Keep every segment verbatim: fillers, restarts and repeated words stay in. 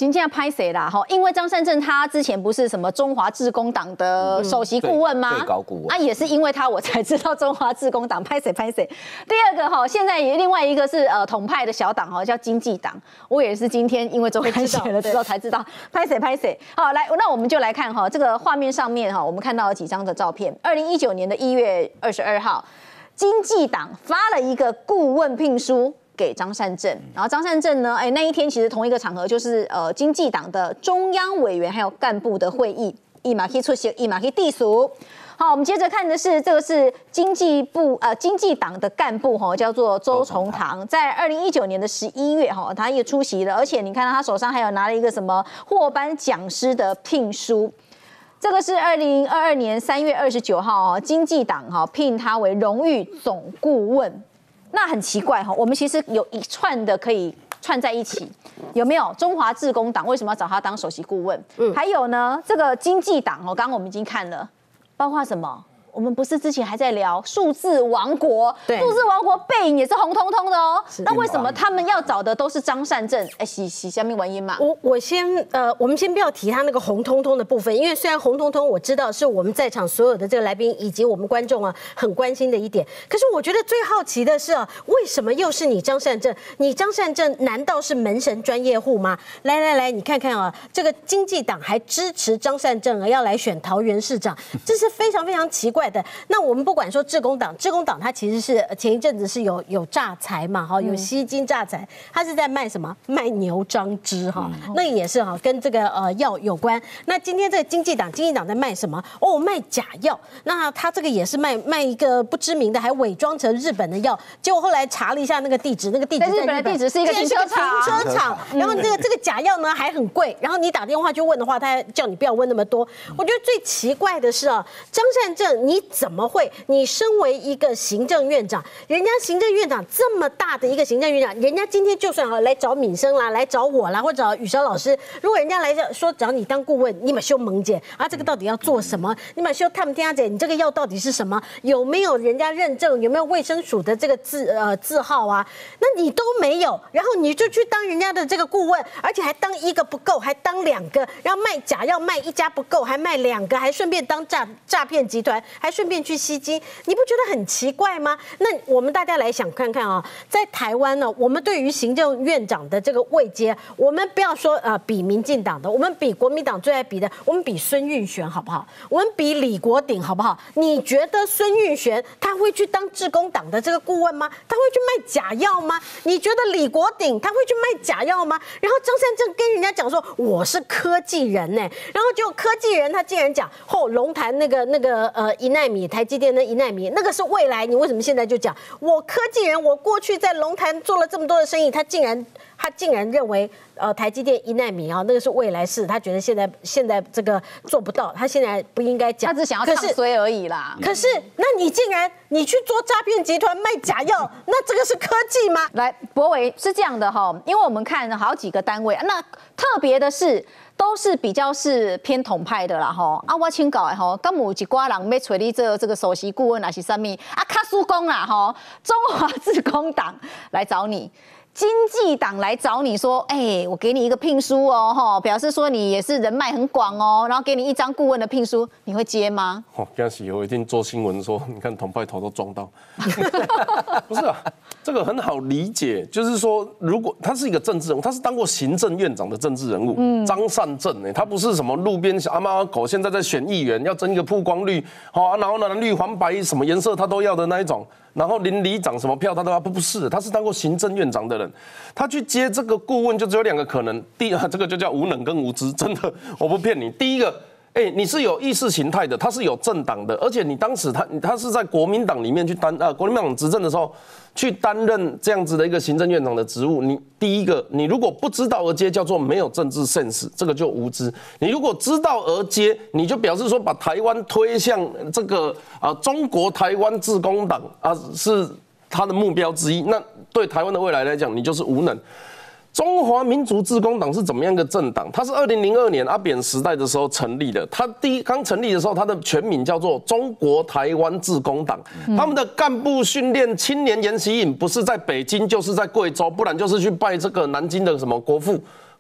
今天拍谁啦？哈，因为张善政他之前不是什么中华志工党的首席顾问吗？ 最高顾问啊，也是因为他我才知道中华志工党拍谁拍谁。第二个哈，现在也另外一个是呃统派的小党哈，叫经济党。我也是今天因为周刊写了之后才知道拍谁拍谁。好，来，那我们就来看哈，这个画面上面哈，我们看到了几张的照片。二零一九年的一月二十二号，经济党发了一个顾问聘书给张善政，然后张善政呢，哎，那一天其实同一个场合就是呃经济党的中央委员还有干部的会议，一马可以出席，一马可以地属。好，我们接着看的是这个是经济部呃经济党的干部哈，叫做周崇棠，在二零一九年的十一月哈，他也出席了，而且你看到他手上还有拿了一个什么获颁讲师的聘书。这个是二零二二年三月二十九号哦，经济党哈聘他为荣誉总顾问。那很奇怪哈，我们其实有一串的可以串在一起，有没有？中华志工党为什么要找他当首席顾问？嗯，还有呢，这个经济党哦，刚刚我们已经看了，包括什么？我们不是之前还在聊数字王国？数字王国背影也是红彤彤的哦。那为什么他们要找的都是张善政？哎，洗洗下面玩音嘛。 我我先呃，我们先不要提他那个红彤彤的部分，因为虽然红彤彤我知道是我们在场所有的这个来宾以及我们观众啊很关心的一点，可是我觉得最好奇的是啊，为什么又是你张善政？你张善政难道是门神专业户吗？来来来，你看看啊，这个经济党还支持张善政啊要来选桃园市长，这是非常非常奇怪。那我们不管说志工党，志工党它其实是前一阵子是有有诈财嘛，哈，有吸金诈财，它是在卖什么？卖牛樟芝哈，那也是哈跟这个呃药有关。那今天这个经济党，经济党在卖什么？哦，卖假药。那它这个也是卖卖一个不知名的，还伪装成日本的药。结果后来查了一下那个地址，那个地址在日本的地址是一个停车场， 停车场。然后这个这个假药呢还很贵，然后你打电话去问的话，他叫你不要问那么多。我觉得最奇怪的是啊，张善政你怎么？怎么会？你身为一个行政院长，人家行政院长这么大的一个行政院长，人家今天就算来找敏生啦，来找我啦，或者找宇韶老师，如果人家来说找你当顾问，你们修萌姐啊，这个到底要做什么？你们修他们天姐，你这个药到底是什么？有没有人家认证？有没有卫生署的这个字呃字号啊？那你都没有，然后你就去当人家的这个顾问，而且还当一个不够，还当两个，然后卖假药卖一家不够，还卖两个，还顺便当诈诈骗集团，还顺便去吸金，你不觉得很奇怪吗？那我们大家来想看看啊，在台湾呢，我们对于行政院长的这个位阶，我们不要说呃比民进党的，我们比国民党最爱比的，我们比孙运璇好不好？我们比李国鼎好不好？你觉得孙运璇他会去当志工党的这个顾问吗？他会去卖假药吗？你觉得李国鼎他会去卖假药吗？然后张善政跟人家讲说我是科技人呢、欸，然后就科技人他竟然讲后龙潭那个那个呃一奈米台积电的一奈米，那个是未来，你为什么现在就讲我科技人？我过去在龙潭做了这么多的生意，他竟然他竟然认为呃台积电一奈米啊，那个是未来式，他觉得现在现在这个做不到，他现在不应该讲， 他只想要唱衰而已啦。 可是那你竟然你去做诈骗集团卖假药，那这个是科技吗？ 来，博维是这样的哈，因为我们看好几个单位，那特别的是。都是比较是偏统派的啦吼，啊，我请教的吼，敢有一寡人要找你这这个首席顾问还是什么？啊，卡叔公啦吼，中华志工党来找你，经济党来找你说，哎、欸，我给你一个聘书哦，吼，表示说你也是人脉很广哦，然后给你一张顾问的聘书，你会接吗？ 哦，刚是我一定做新闻说，你看统派头都撞到，不是啊。这个很好理解，就是说，如果他是一个政治人物，他是当过行政院长的政治人物，嗯、张善政哎，他不是什么路边小阿猫阿狗，现在在选议员，要争一个曝光率，好、哦，然后呢，绿黄白什么颜色他都要的那一种，然后邻里长什么票他都要，不不是，他是当过行政院长的人，他去接这个顾问就只有两个可能，第一，这个就叫无能跟无知，真的，我不骗你，第一个。哎、欸，你是有意识形态的，他是有政党的，而且你当时他他是在国民党里面去担呃国民党执政的时候去担任这样子的一个行政院长的职务。你第一个，你如果不知道而接，叫做没有政治 sense， 这个就无知；你如果知道而接，你就表示说把台湾推向这个啊、呃、中国台湾志工党啊、呃、是他的目标之一，那对台湾的未来来讲，你就是无能。中华民族志工党是怎么样一个政党？它是二零零二年阿扁时代的时候成立的。它第一刚成立的时候，它的全名叫做中国台湾志工党。嗯、他们的干部训练、青年研习营不是在北京，就是在贵州，不然就是去拜这个南京的什么国父。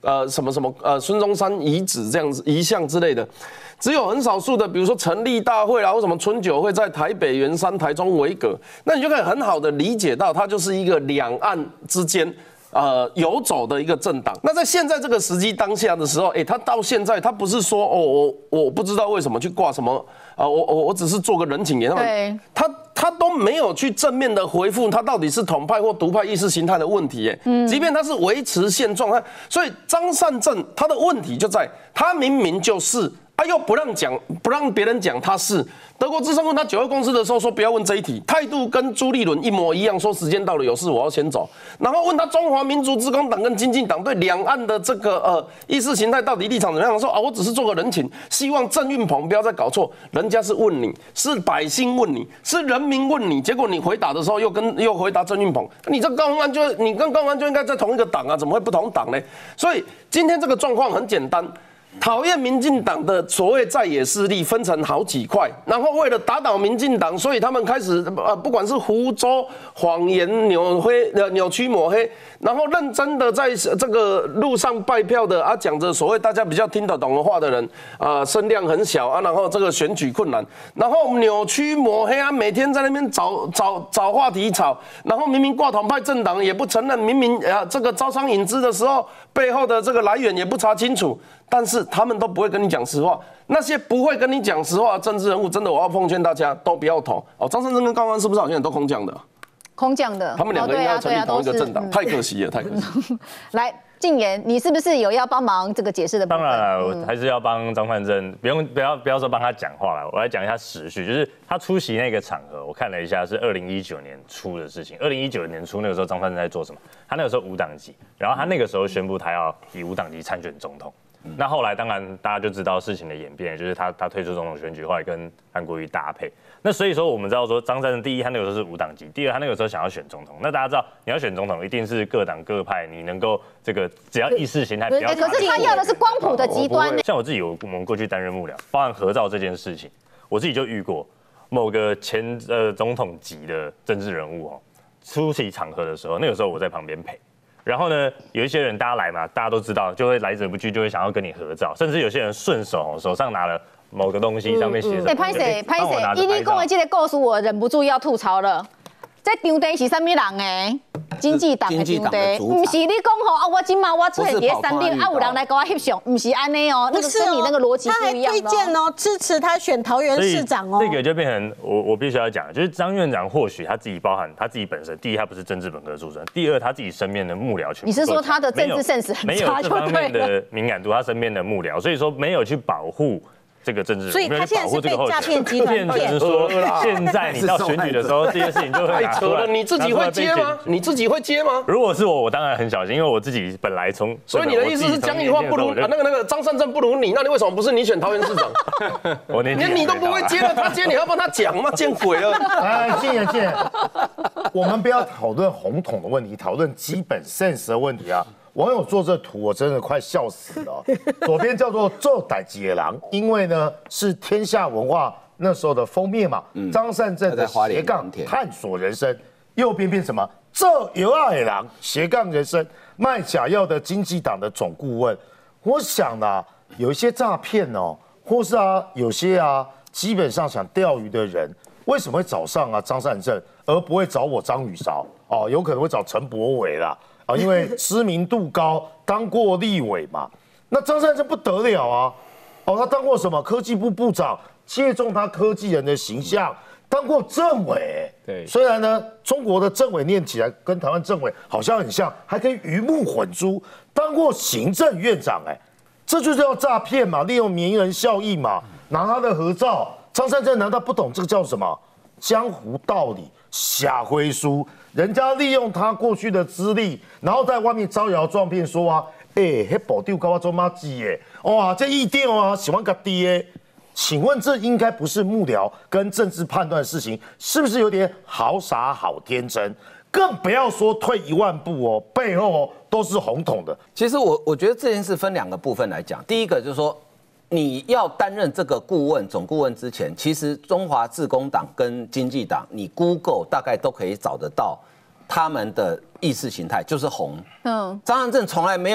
呃什么什么呃孙中山遗址这样子遗像之类的。只有很少数的，比如说成立大会啦，或什么春酒会在台北圆山、台中维格，那你就可以很好的理解到，它就是一个两岸之间呃游走的一个政党。那在现在这个时机当下的时候，哎、欸，他到现在他不是说哦，我我不知道为什么去挂什么啊、呃，我我我只是做个人情给他们，他他都没有去正面的回复他到底是统派或独派意识形态的问题，哎，嗯，即便他是维持现状，他所以张善政他的问题就在他明明就是。他又不让讲，不让别人讲他是德国之声问他九二共识的时候说不要问这一题，态度跟朱立伦一模一样，说时间到了有事我要先走。然后问他中华民族志工党跟亲进党对两岸的这个呃意识形态到底立场怎么样？说啊我只是做个人情，希望郑运鹏不要再搞错，人家是问你，是百姓问你，是人民问你，结果你回答的时候又跟又回答郑运鹏，你这高虹安就你跟高虹安就应该在同一个党啊，怎么会不同党呢？所以今天这个状况很简单。讨厌民进党的所谓在野势力分成好几块，然后为了打倒民进党，所以他们开始呃，不管是胡诌、谎言、扭黑、呃扭曲抹黑，然后认真的在这个路上拜票的啊，讲着所谓大家比较听得懂的话的人啊，声量很小啊，然后这个选举困难，然后扭曲抹黑啊，每天在那边找找找话题吵，然后明明挂统派政党也不承认，明明啊这个招商引资的时候背后的这个来源也不查清楚。但是他们都不会跟你讲实话，那些不会跟你讲实话的政治人物，真的我要奉劝大家都不要投哦。张善政跟高虹安是不是好像都空降的？ 空降的， 他们两个应该要成立同一个政党，太可惜了，太可惜。 来，晋言，你是不是有要帮忙这个解释的部分？ 当然了，我还是要帮张善政，不用不要不要说帮他讲话了，我来讲一下时序，就是他出席那个场合，我看了一下是二零一九年初的事情。二零一九年初那个时候，张善政在做什么？他那个时候无党籍，然后他那个时候宣布他要以无党籍参选总统。那后来当然大家就知道事情的演变，就是他他退出总统选举，后来跟韩国瑜搭配。那所以说我们知道说张善政第一他那个时候是无党籍，第二他那个时候想要选总统。那大家知道你要选总统，一定是各党各派，你能够这个只要意识形态不要。 可是他要的是光谱的极端。 像我自己有我们过去担任幕僚，包含合照这件事情，我自己就遇过某个前呃总统级的政治人物哦，出席场合的时候，那个时候我在旁边陪。然后呢，有一些人大家来嘛，大家都知道，就会来者不拒，就会想要跟你合照，甚至有些人顺手手上拿了某个东西，上面写着。哎， 拍谁拍谁，伊你讲的这个故事，我忍不住要吐槽了。这场地是什么人诶？经济党的场地，不是你讲吼啊，我今嘛我出现在山顶啊，有人来跟我翕相，不是安尼哦，那个跟你那个逻辑不一样。 他还推荐哦，支持他选桃园市长哦。 这个就变成我我必须要讲，就是张院长或许他自己包含他自己本身，第一他不是政治本科出身，第二他自己身边的幕僚全部。 你是说他的政治 sense 很差就对了？没有这方面的敏感度，他身边的幕僚，所以说没有去保护。这个政治人物， 所以他现在是被诈骗集团骗。 说现在你到选举的时候，这件事情就会拿出来。 你自己会接吗？你自己会接吗？ 如果是我，我当然很小心，因为我自己本来从…… 所以你的意思是江宜桦不如啊，那个那个张善政不如你，那你为什么不是你选桃园市长？ 我连你都不会接了，他接你要帮他讲吗？见鬼了！ 哎，静言静言，我们不要讨论红统的问题，讨论基本 sense 的问题啊。网友做这图，我真的快笑死了。左边叫做做代解狼，因为呢是天下文化那时候的封面嘛。张善政的斜杠探索人生，右边变什么？这有爱狼斜杠人生卖假药的经济党的总顾问。我想啊，有一些诈骗哦，或是啊有些啊基本上想钓鱼的人，为什么会找上啊张善政，而不会找我张宇韶？哦，有可能会找陈柏惟啦。啊，因为知名度高，当过立委嘛。那张善政不得了啊！哦，他当过什么科技部部长，借重他科技人的形象，当过政委。对，虽然呢，中国的政委念起来跟台湾政委好像很像，还可以鱼目混珠。当过行政院长，哎，这就叫诈骗嘛，利用名人效应嘛，拿他的合照。张善政难道不懂这个叫什么江湖道理？下回书，人家利用他过去的资历，然后在外面招摇撞骗，说啊，哎、欸，那保丢高我做妈鸡耶，哇，这一定啊，喜欢个爹。请问这应该不是幕僚跟政治判断的事情，是不是有点好傻好天真？更不要说退一万步哦，背后哦都是红统的。 其实我我觉得这件事分两个部分来讲，第一个就是说。你要担任这个顾问、总顾问之前，其实中华志工党跟经济党，你 Google 大概都可以找得到他们的意识形态，就是红。嗯，张善政从来没有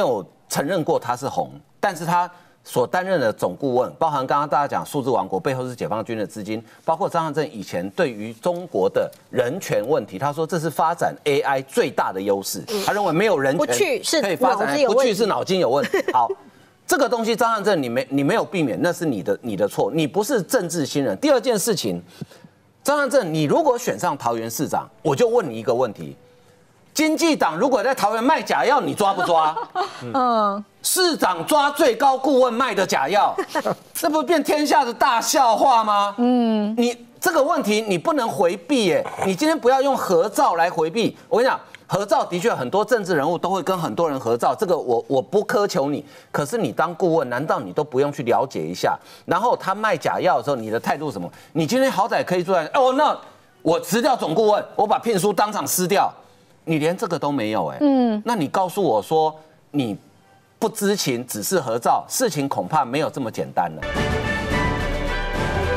承认过他是红，但是他所担任的总顾问，包含刚刚大家讲数字王国背后是解放军的资金，包括张善政以前对于中国的人权问题，他说这是发展 A I 最大的优势，他认为没有人权不去是可以发展，不去是脑筋有问题。好。这个东西，张善政你没你没有避免，那是你的你的错，你不是政治新人。第二件事情，张善政，你如果选上桃园市长，我就问你一个问题：经济党如果在桃园卖假药，你抓不抓？嗯，市长抓最高顾问卖的假药，这不变天下的大笑话吗？嗯，你这个问题你不能回避耶，你今天不要用合照来回避。我跟你讲。合照的确很多政治人物都会跟很多人合照，这个我我不苛求你，可是你当顾问，难道你都不用去了解一下？然后他卖假药的时候，你的态度什么？你今天好歹可以出来，哦，那我辞掉总顾问，我把聘书当场撕掉，你连这个都没有，哎，嗯，那你告诉我说你不知情，只是合照，事情恐怕没有这么简单了。